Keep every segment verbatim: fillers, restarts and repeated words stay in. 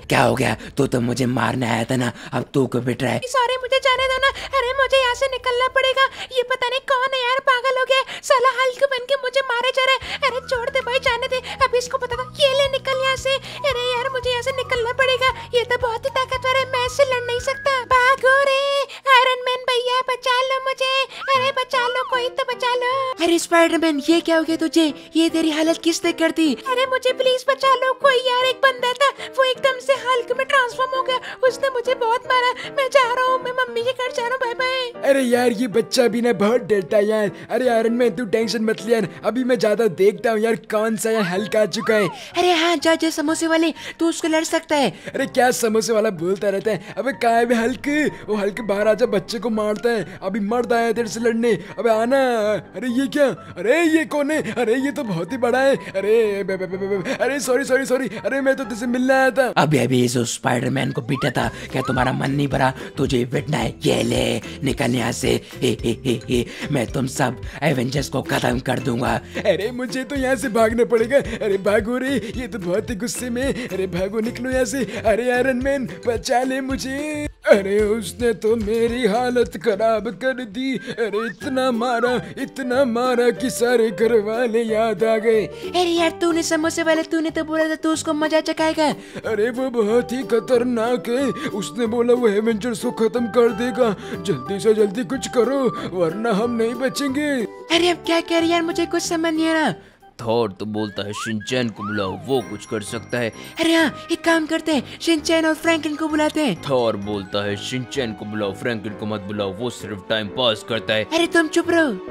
क्या हो गया? तू तो मुझे मारने आया था ना, अब तू को पिट रहा है? सॉरी, मुझे जाने दो ना। अरे मुझे यहाँ से निकलना पड़ेगा। ये पता नहीं कौन है यार, पागल हो गया, साला हल्क बन के मुझे मारे जा रहा है। अरे छोड़ दे भाई, जाने दे। अब इसको पता था, ये ले निकल यहाँ से। अरे यार मुझे यहाँ से निकलना पड़ेगा, ये तो बहुत ही ताकतवर है, मैं इससे लड़ नहीं सकता। भागो रे आयरन मैन भैया, बचा लो मुझे। अरे बचा लो, कोई तो बचा लो। अरे स्पाइडरमैन, ये क्या हो गया तुझे? ये तेरी हालत किसने कर दी? अरे मुझे प्लीज बचा लो। कोई यार एक बंदा था, वो एकदम से हल्क में ट्रांसफॉर्म हो गया, उसने मुझे बहुत मारा। मैं जा रहा हूँ, मैं मम्मी के घर जा रहा हूँ, बाय बाय। अरे यार ये बच्चा भी ना बहुत डरता है यार। अरे आयरन मैन तू टेंशन मत ले यार, अभी मैं ज्यादा देखता हूँ यार कौन सा यार हल्क आ चुका है। अरे हाँ, जा जा समोसे वाले, तू उसको लड़ सकता है। अरे क्या समोसे वाला बोलता रहता है? अबे कहाँ है बे हल्क? वो हल्क बाहर आजा, बच्चे को मारता है। अभी मर्द आया तेरे से लड़ने, अबे आना। अरे ये क्या? अरे ये कौन है? अरे ये तो बहुत ही बड़ा है। अरे बे, बे, बे, बे, बे, अरे सॉरी सॉरी सॉरी, अरे मैं तो तुझसे मिलने आया था। अभी अभी इस स्पाइडरमैन को पीटा था, क्या तुम्हारा मन नहीं भरा? तुझे पिटना है, ये ले निकल यहाँ से। हे हे हे हे, मैं तुम सब एवेंजर्स को खत्म कर दूंगा। अरे मुझे तो यहाँ से भागना पड़ेगा। अरे भागो रे, ये तो बहुत ही गुस्से में। अरे भागो, निकलो यहाँ से। अरे आयरन मैन बचा ले मुझे। अरे उसने तो मेरी हालत खराब कर दी। अरे इतना मारा इतना मारा कि सारे घर वाले याद आ गए। अरे यार तूने समोसे वाले, तूने तो बोला था तू उसको मजा चखाएगा। अरे वो बहुत ही खतरनाक है, उसने बोला वो एवेंजर्स को खत्म कर देगा। जल्दी से जल्दी कुछ करो वरना हम नहीं बचेंगे। अरे अब क्या कह रही यार, मुझे कुछ समझ नहीं आ रहा। थॉर तो बोलता है शिनचैन को बुलाओ, वो कुछ कर सकता है। अरे हाँ, एक काम करते हैं, शिनचैन और फ्रैंकलिन को बुलाते हैं। थॉर बोलता है शिनचैन को बुलाओ, फ्रैंकलिन को मत बुलाओ, वो सिर्फ टाइम पास करता है। अरे तुम चुप रहो।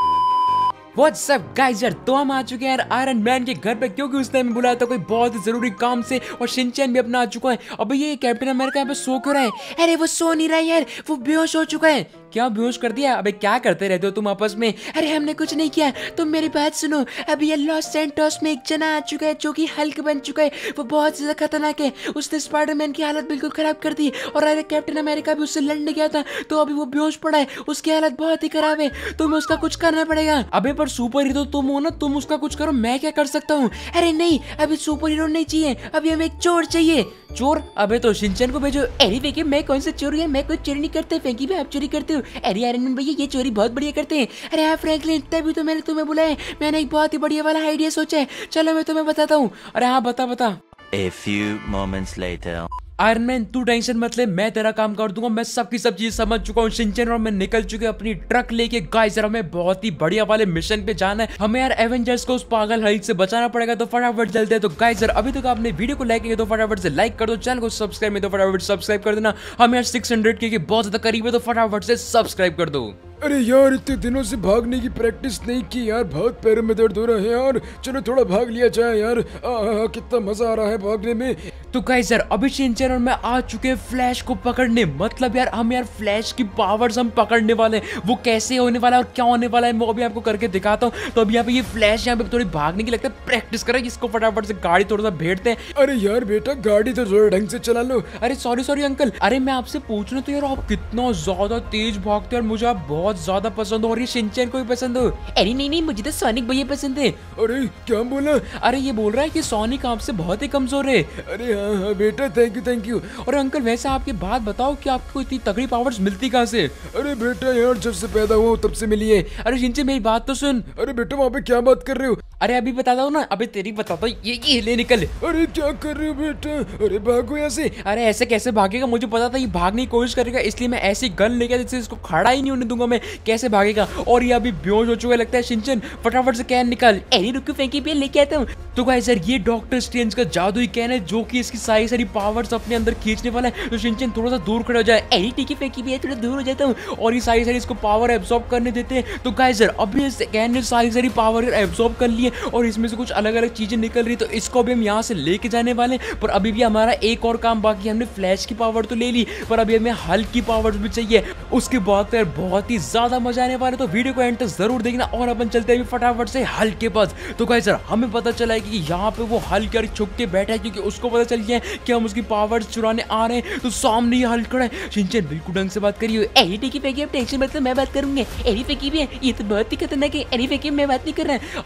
व्हाट्स अप गाइस यार, तो हम आ चुके हैं यार आयरन मैन के घर पे, क्योंकि उसने हमें बुलाया था कोई बहुत ही जरूरी काम से, और शिनचैन भी अपना आ चुका है। अबे ये कैप्टन अमेरिका यहाँ पे सो क्यों रहा है? अरे वो सो नहीं रहा यार, वो बेहोश हो चुका है। क्या बेहोश कर दिया? अबे क्या करते रहते हो तुम आपस में? अरे हमने कुछ नहीं किया, तुम मेरी बात सुनो। अभी ये लॉस सैंटोस में एक जना आ चुका है जो कि हल्क बन चुका है, वो बहुत ज्यादा खतरनाक है। उसने स्पाइडरमैन की हालत बिल्कुल खराब कर दी, और अरे कैप्टन अमेरिका भी उससे लड़ने गया था, तो अभी वो बेहोश पड़ा है, उसकी हालत बहुत ही खराब है। तुम्हें उसका कुछ करना पड़ेगा। अबे पर सुपर हीरो तुम हो ना, तुम उसका कुछ करो, मैं क्या कर सकता हूँ? अरे नहीं, अभी सुपर हीरो नहीं चाहिए, अभी हमें एक चोर चाहिए। चोर? अबे तो शिनचैन को भेजो। अरे फेंकी, मैं कौन सा चोर है? मैं कोई चोरी नहीं करते। फेंकी भी आप चोरी करते हो। अरे आयरन मैन भैया, ये चोरी बहुत बढ़िया करते हैं। अरे हाँ फ्रैंकलिन, तभी तो मैंने तुम्हें बुलाया। मैंने एक बहुत ही बढ़िया वाला आइडिया सोचा है, चलो मैं तुम्हें बताता हूँ। अरे हाँ बता बता। A few moments later. Iron Man तू टेंशन मत ले, मैं तेरा काम कर दूंगा। मैं सबकी सब चीज समझ चुका हूँ। शिनचैन और मैं निकल चुके हैं अपनी ट्रक लेके। गाइस यार हमें बहुत ही बढ़िया वाले मिशन पे जाना है। हमें यार एवेंजर्स को उस पागल हल्क से बचाना पड़ेगा, तो फटाफट चलते हैं। तो गाइस यार अभी तक आपने वीडियो को लाइक किया तो फटाफट से लाइक कर दो, चैनल को सब्सक्राइब में तो फटाफट सब्सक्राइब कर देना। हम यार सिक्स हंड्रेड के बहुत ज्यादा करीब है, तो फटाफट से सब्सक्राइब कर दो। अरे यार इतने दिनों से भागने की प्रैक्टिस नहीं की यार, बहुत पैरों में दर्द हो रहा है यार। चलो थोड़ा भाग लिया जाए यार। आ, कितना मजा आ रहा है भागने में। तो गाइस यार अभी शिनचैन और मैं आ चुके हैं फ्लैश को पकड़ने। मतलब यार हम यार फ्लैश की पावर्स हम पकड़ने वाले हैं। वो कैसे होने वाला है और क्या होने वाला है वो अभी आपको करके दिखाता हूँ। तो अभी यहाँ पे ये फ्लैश यहाँ पे थोड़ी भागने की लगता है प्रैक्टिस करें, इसको फटाफट से गाड़ी थोड़ा सा भेजते हैं। अरे यार बेटा गाड़ी तो थोड़ा ढंग से चला लो। अरे सॉरी सॉरी अंकल, अरे मैं आपसे पूछ रहा हूँ तो यार आप कितना ज्यादा तेज भागते हैं और मुझे आप बहुत ज्यादा पसंद हो, और ये शिनचैन को भी पसंद हो। अरे नहीं नहीं, मुझे तो सोनिक भैया पसंद है। अरे क्या बोला? अरे ये बोल रहा है कि सोनिक आपसे बहुत ही कमजोर है। अरे हाँ हाँ बेटा, थैंक यू थैंक यू। और अंकल वैसे आपकी बात बताओ कि आपको इतनी तगड़ी पावर्स मिलती कहाँ से? अरे बेटा यार जब से पैदा हुआ तब से मिली है। अरे शिनचैन मेरी बात तो सुन। अरे बेटा वहाँ पे क्या बात कर रहे हो? अरे अभी बताता हूँ ना, अभी तेरी बताता हूँ। ये ये ले निकल। अरे क्या कर रहे हो बेटा? अरे भागो यहाँ से। अरे ऐसे कैसे भागेगा? मुझे पता था ये भागने की कोशिश करेगा, इसलिए मैं ऐसी गन लेकर जिससे इसको खड़ा ही नहीं होने दूंगा मैं। कैसे भागेगा? और ये अभी बेहोश हो चुका लगता है। शिनचैन फटाफट से कैन निकाल। अरे रुको, फेंकी भी लेके आता हूँ। तो गाइस यार ये डॉक्टर स्ट्रेंज का जादुई कैन है जो कि इसकी सारी सारी पावर्स अपने अंदर खींचने वाला है। तो शिनचैन थोड़ा सा दूर खड़ा हो जाए। अरे ठीक है फेंकी भी, थोड़ा दूर हो जाता हूँ। और ये सारी सारी इसको पावर एब्सॉर्ब करने देते हैं। तो गाइस यार अभी इस कैन ने सारी सारी पावर एब्सॉर्ब कर ली है, और इसमें से कुछ अलग अलग चीजें निकल रही। तो इसको भी हम यहाँ से लेके जाने वाले हैं। पर अभी भी हमारा एक और काम बाकी है। हमने फ्लैश की पावर तो ले ली, पर अभी हमें हल्क की पावर्स भी चाहिए। उसके बाद तो यार बहुत ही ज्यादा मजा आने वाला है। तो वीडियो को एंड तक जरूर देखना। और अपन चलते हैं फटाफट से हल्क के पास। तो गाइस यार हमें पता चला है कि यहाँ पे वो हल्क यार छुप के बैठा है, क्योंकि उसको पता चल गया है कि हम उसकी पावर्स चुराने आ रहे हैं। तो सामने ये हल्क खड़ा है। शिनचैन बिल्कुल ढंग से बात करिए। अरे ठीक है फेंकी, अब टेंशन मतलब मैं बात करूंगा। अरे फेंकी भी, ये तो बहुत ही खतरनाक है। अरे फेंकी मैं बात नहीं कर रहा। अबे शिनचैन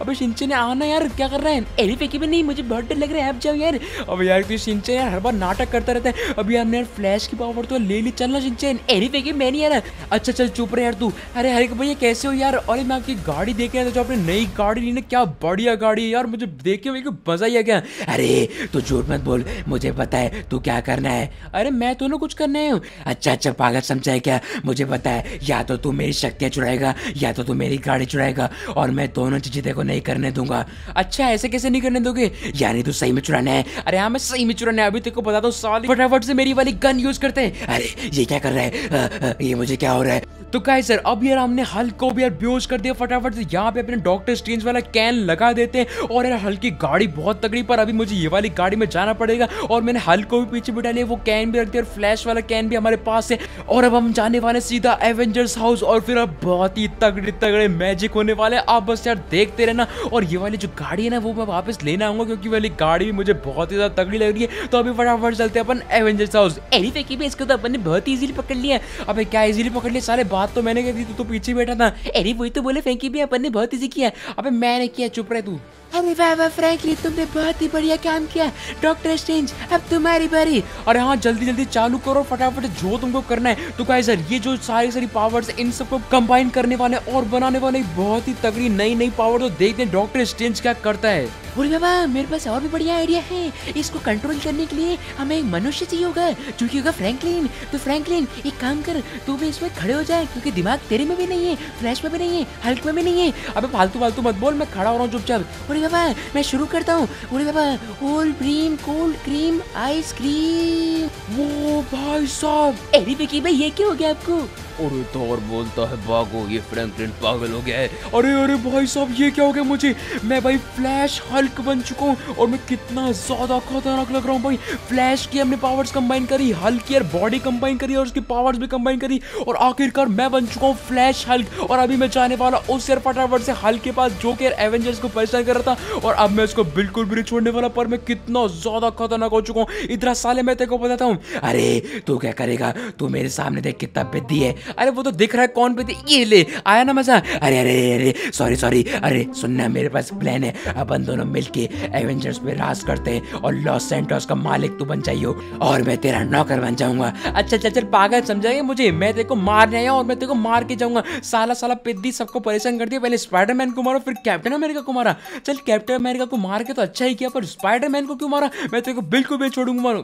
शिनचैन आना यार, क्या कर रहा है? अरे फेंकी भी नहीं, मुझे बहुत डर लग रहा है, आप जाओ यार। अब यार तो शिनचैन यार हर बार नाटक करता रहता है। अभी हमने यार फ्लैश की पावर तो ले ली, चलना शिनचैन। अरे फेंकी मैं नहीं आ रहा। अच्छा चल चुप रहे यार तू। अरे हल्क भैया कैसे हो यार? अरे मैं आपकी गाड़ी देख रहा था, जो आपने नई गाड़ी ली ना, क्या बढ़िया गाड़ी है यार, मुझे देख के मेरे को मजा ही आ गया। अरे तू झूठ मत बोल, मुझे पता है तू क्या करना है। अरे मैं तो ना कुछ करना है। अच्छा अच्छा पागल समझा है क्या? मुझे पता है, या तो तू मेरी शक्तियाँ चुराएगा या तो तू मेरी गाड़ी चुराएगा, और मैं दोनों चीजें तेरे को नहीं करने दूंगा। अच्छा ऐसे कैसे नहीं करने दोगे? यानी तू सही में चुराना है? अरे हाँ मैं सही में चुराना है। अभी तेरे को बता दो साली फटाफट से मेरी वाली गन यूज करते हैं। अरे ये क्या कर रहा है? आ, आ, ये मुझे क्या हो रहा है? तो गाइस सर अब यार हमने हल्क को भी यार बेहोश कर दिया। फटाफट से यहाँ पे अपने डॉक्टर स्ट्रेंज वाला कैन लगा देते हैं। और यार हल्क की गाड़ी बहुत तगड़ी, पर अभी मुझे ये वाली गाड़ी में जाना पड़ेगा। और मैंने हल्क को भी पीछे बिठा लिया, वो कैन भी रख दिया और फ्लैश वाला कैन भी हमारे पास है। और अब हम जाने वाले सीधा एवेंजर्स हाउस, और फिर अब बहुत ही तगड़े तगड़े मैजिक होने वाले। आप बस यार देखते रहना। और ये वाली जो गाड़ी है ना, वो मैं वापस लेना आऊंगा, क्योंकि वाली गाड़ी भी मुझे बहुत ही ज्यादा तगड़ी लग रही है। तो अभी फटाफट चलते हैं अपन एवेंजर्स हाउस। अरे फेंकी भी, इसको तो अपन ने बहुत इजीली पकड़ लिया। अबे क्या इजीली पकड़ लिया? सारे बात तो मैंने कह दी, तू तो पीछे बैठा था। अरे वही तो बोले फेंकी भी अपन ने बहुत इजी किया। अबे मैंने किया, चुप रहे तू। अरे वाह वाह फ्रैंकलिन, तुमने बहुत ही बढ़िया काम किया। डॉक्टर स्ट्रेंज अब तुम्हारी बारी। अरे हाँ जल्दी जल्दी चालू करो फटाफट जो तुमको करना है। तो गाइस सर ये जो सारी सारी पावर्स इन सबको कंबाइन करने वाले और बनाने वाले बहुत ही तगड़ी नई नई पावर, तो देखते हैं डॉक्टर स्ट्रेंज क्या करता है। बोले बाबा मेरे पास और भी बढ़िया आइडिया है। इसको कंट्रोल करने के लिए हमें एक मनुष्य चाहिए होगा, जो कि होगा फ्रैंकलिन। तो फ्रैंकलिन एक काम कर, तू भी इसमें खड़े हो जाए, क्योंकि दिमाग तेरे में भी नहीं है, फ्लैश में भी नहीं है, हल्क में भी नहीं है। अबे फालतू फालतू मत बोल, मैं खड़ा हो रहा हूँ चुपचाप। बोले बाबा मैं शुरू करता हूँ। बोले बाबा whole cream cold cream ice cream. वो भाई साहब, अरे विकी भाई ये क्या हो गया आपको? अरे थॉर बोलता है भागो, ये फ्रैंकलिन पागल हो गया है। अरे अरे भाई साहब ये क्या हो गया मुझे? मैं भाई फ्लैश हल्क बन चुका हूँ, और मैं कितना ज्यादा खतरनाक लग रहा हूँ भाई। फ्लैश की हमने पावर्स कंबाइन करी, हल्क की यार बॉडी कंबाइन करी, और उसकी पावर्स भी कंबाइन करी, और आखिरकार मैं बन चुका हूँ फ्लैश हल्क। और अभी मैं जाने वाला उस यार फटाफट से हल्क के पास, जो कि यार एवेंजर्स को परेशान कर रहा था, और अब मैं उसको बिल्कुल भी नहीं छोड़ने वाला। पर मैं कितना ज्यादा खतरनाक हो चुका हूँ। इधर साले मैं तेरे को बताता हूँ। अरे तू क्या करेगा? तू मेरे सामने देख कितना बिद्दी है। अरे वो तो दिख रहा है कौन पे थी, ये ले आया ना मजा। अरे अरे अरे सॉरी सॉरी। अरे सुनना, मेरे पास प्लान है। अपन दोनों मिलके एवेंजर्स पे राज करते हैं, और लॉस सैंटोस का मालिक तू बन जाइयो, और मैं तेरा नौकर बन जाऊंगा। अच्छा चल चल पागल समझाएगा मुझे? मैं तेरे को मारने आया और मैं तेरे को मार के जाऊंगा। साला साला पिद्दी सबको परेशान कर दिया। पहले स्पाइडरमैन को मारो, फिर कैप्टन अमेरिका को मारा। चल कैप्टन अमेरिका को मार के तो अच्छा ही किया, पर स्पाइडरमैन को क्यों मारा? मैं तेरे को बिल्कुल भी छोड़ूंगा। मारो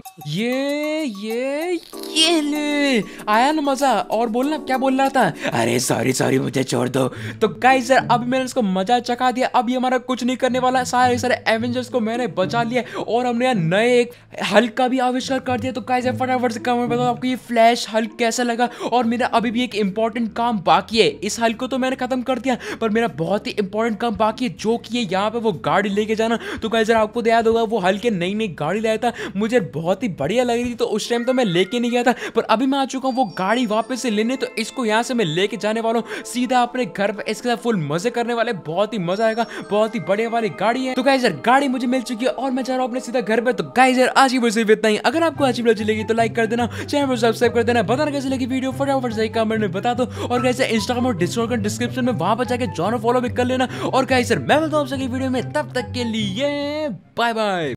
ये ये ये ले आया ना मजा। और बोलना क्या बोल रहा था? अरे सॉरी सॉरी, मुझे छोड़ दो। तो गाइस यार अब मैंने इसको मजा चखा दिया। अब ये हमारा कुछ नहीं करने वाला। सारे सारे एवेंजर्स को मैंने बचा लिया, और हमने यार नए एक हल्क का भी आविष्कार कर दिया। तो गाइस यार फटाफट से कमेंट बताओ आपको ये फ्लैश हल्क कैसा लगा। और मेरा अभी भी एक इंपॉर्टेंट काम बाकी है। इस हल्क को तो मैंने खत्म कर दिया, पर मेरा बहुत ही इंपॉर्टेंट काम बाकी है, जो कि यहाँ पे वो गाड़ी लेके जाना। तो गाइस यार आपको याद होगा वो हल्क के नई नई गाड़ी लाया था, मुझे बहुत ही बढ़िया लग रही थी। तो उस टाइम तो मैं लेके नहीं गया था, पर अभी मैं आ चुका हूँ वो गाड़ी वापस से लेने। तो इसको यहाँ से मैं लेके जाने वाला हूँ सीधा अपने घर पे। इसके साथ फुल मजे करने वाले, बहुत ही मजा आएगा। बहुत ही बढ़िया वाली गाड़ी है। तो गाइस यार गाड़ी मुझे मिल चुकी है, और मैं जा रहा हूँ अपने सीधा घर पे। तो गाइस यार आज की वीडियो सिर्फ इतना ही। अगर आपको आज की वीडियो अच्छी लगी तो लाइक कर देना, चैनल को सब्सक्राइब कर देना, बताना कैसी लगी वीडियो फटाफट से कमेंट में बता दो। और गाइस इंस्टाग्राम और डिस्कॉर्ड का डिस्क्रिप्शन में वहां पर जाके जॉइन फॉलो भी कर लेना। और गाइस यार मैं मिलता हूँ आपसे अगली वीडियो में, तब तक के लिए बाय बाय।